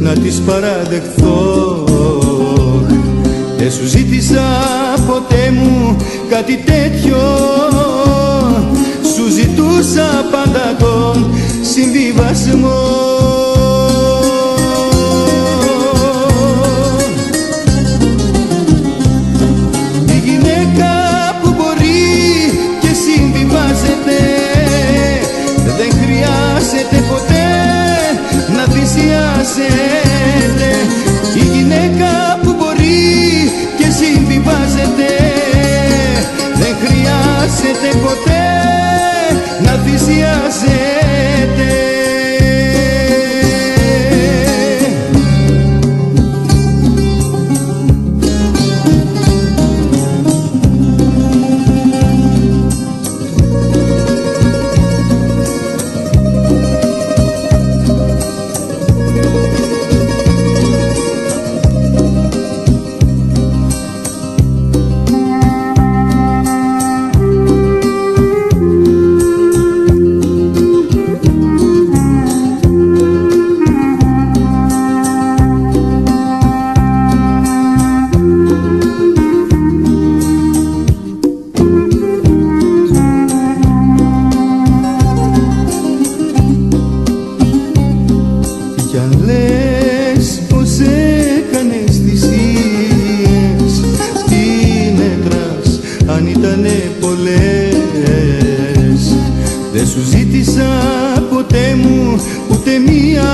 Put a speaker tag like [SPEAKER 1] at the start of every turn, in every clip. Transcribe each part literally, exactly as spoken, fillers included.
[SPEAKER 1] να τις παραδεχθώ. Δεν σου ζήτησα ποτέ μου κάτι τέτοιο, σου ζητούσα πάντα τον συμβιβασμό. Η γυναίκα που μπορεί και συμβιβάζεται δεν χρειάζεται ποτέ να θυσιάζεται. Η γυναίκα που μπορεί και συμβιβάζεται δεν χρειάζεται ποτέ να θυσιάζεται. Κι αν λες πως έκανες θυσίες, τι μέτρας αν ήτανε πολλές. Δεν σου ζήτησα ποτέ μου ούτε μία,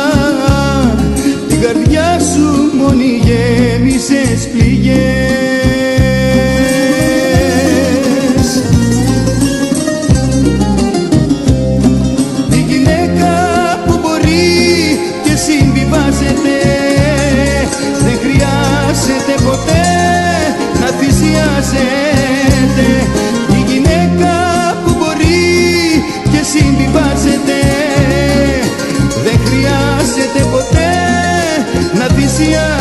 [SPEAKER 1] την καρδιά σου μόνη γέμισες πληγές. Δεν χρειάζεται ποτέ να θυσιάζεται. Η γυναίκα που μπορεί και συμβιβάζεται δεν χρειάζεται ποτέ να θυσιάζεται.